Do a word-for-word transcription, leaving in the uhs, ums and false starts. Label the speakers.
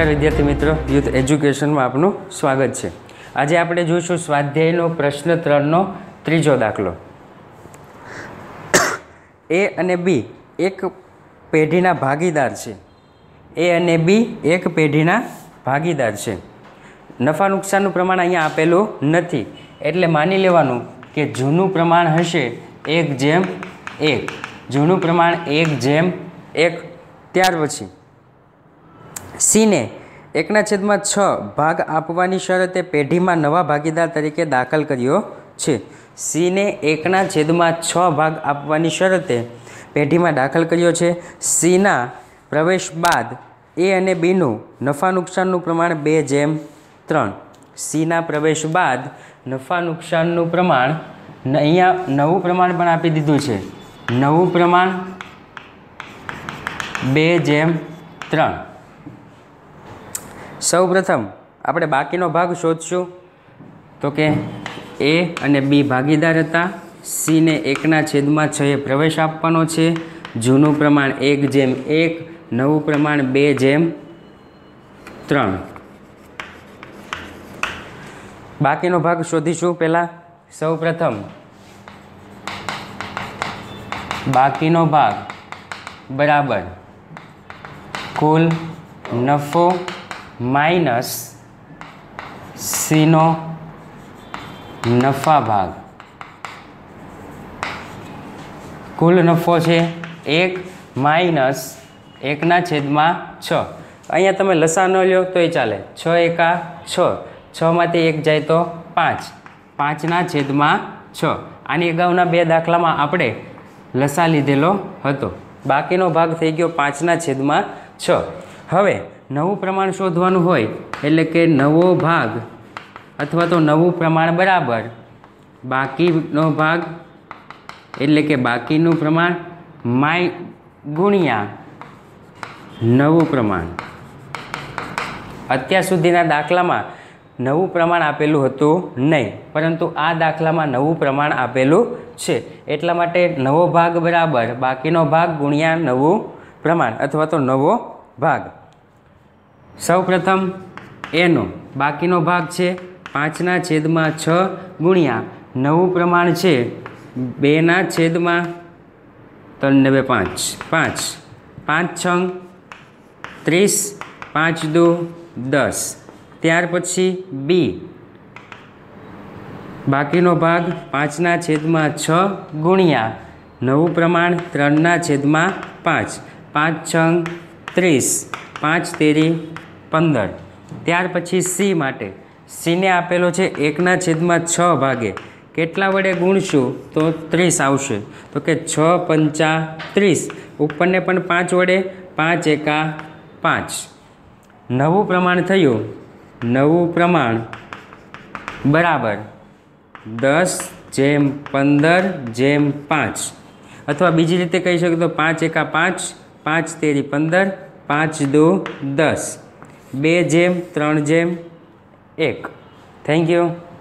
Speaker 1: નમસ્કાર વિદ્યાર્થી મિત્રો, યુથ એજ્યુકેશનમાં આપનું સ્વાગત છે। આજે આપણે જોઈશું સ્વાધ્યાયનો પ્રશ્ન ત્રણનો ત્રીજો દાખલો। એ અને બી એક પેઢીના ભાગીદાર છે। એ અને બી એક પેઢીના ભાગીદાર છે। નફા નુકસાનનું પ્રમાણ અહીંયા આપેલું નથી, એટલે માની લેવાનું કે જૂનું પ્રમાણ હશે એક જેમ એક। જૂનું પ્રમાણ એક જેમ એક। ત્યાર પછી સીને એકના છેદમાં છ ભાગ આપવાની શરતે પેઢીમાં નવા ભાગીદાર તરીકે દાખલ કર્યો છે। સીને એકના છેદમાં છ ભાગ આપવાની શરતે પેઢીમાં દાખલ કર્યો છે। સીના પ્રવેશ બાદ એ અને બીનું નફા નુકસાનનું પ્રમાણ બે જેમ ત્રણ। સીના પ્રવેશ બાદ નફા નુકસાનનું પ્રમાણ અહીંયા નવું પ્રમાણ પણ આપી દીધું છે। નવું પ્રમાણ બે જેમ ત્રણ। સૌ પ્રથમ આપણે બાકીનો ભાગ શોધશું, તો કે એ અને બી ભાગીદાર હતા। સીને એકના છેદમાં છ એ પ્રવેશ આપવાનો છે। જૂનું પ્રમાણ એક જેમ એક, નવું પ્રમાણ બે જેમ ત્રણ। બાકીનો ભાગ શોધીશું। પહેલાં સૌ પ્રથમ બાકીનો ભાગ બરાબર કુલ નફો માઇનસ સીનો નફા ભાગ। કુલ નફો છે એક માઇનસ એકના છેદમાં છ। અહીંયા તમે લસા ન લ્યો તોય ચાલે। છ એકા છ, છમાંથી એક જાય તો પાંચ, પાંચના છેદમાં છ। આની અગાઉના બે દાખલામાં આપણે લસા લીધેલો હતો। બાકીનો ભાગ થઈ ગયો પાંચના છેદમાં છ। હવે નવું પ્રમાણ શોધવાનું હોય એટલે કે નવો ભાગ અથવા તો નવું પ્રમાણ બરાબર બાકીનો ભાગ એટલે કે બાકીનું પ્રમાણ માય ગુણ્યા નવું પ્રમાણ। અત્યાર સુધીના દાખલામાં નવું પ્રમાણ આપેલું હતું નહીં, પરંતુ આ દાખલામાં નવું પ્રમાણ આપેલું છે, એટલા માટે નવો ભાગ બરાબર બાકીનો ભાગ ગુણ્યા નવું પ્રમાણ અથવા તો નવો ભાગ। સૌ પ્રથમ એનો બાકીનો ભાગ છે પાંચના છેદમાં છ ગુણ્યા નવું પ્રમાણ છે બેના છેદમાં ત્રણ ને બે પાંચ, પાંચ પાંચ છંગ ત્રીસ, પાંચ દુ દસ। ત્યાર પછી બી બાકીનો ભાગ પાંચના છેદમાં છ ગુણ્યા નવું પ્રમાણ ત્રણના છેદમાં પાંચ, પાંચ છંગ ત્રીસ, પાંચ તેરી પંદર। ત્યાર પછી સી માટે સીને આપેલો છે એકના છેદમાં છ ભાગે કેટલા વડે ગુણશું તો ત્રીસ આવશે, તો કે છ પંચા ત્રીસ। ઉપરને પણ પાંચ વડે, પાંચ એકા પાંચ। નવું પ્રમાણ થયું, નવું પ્રમાણ બરાબર દસ જેમ પંદર જેમ પાંચ, અથવા બીજી રીતે કહી શકો તો પાંચ એકા પાંચ, પાંચ તેરી પંદર, પાંચ દો દસ, બે જેમ ત્રણ જેમ એક। Thank you.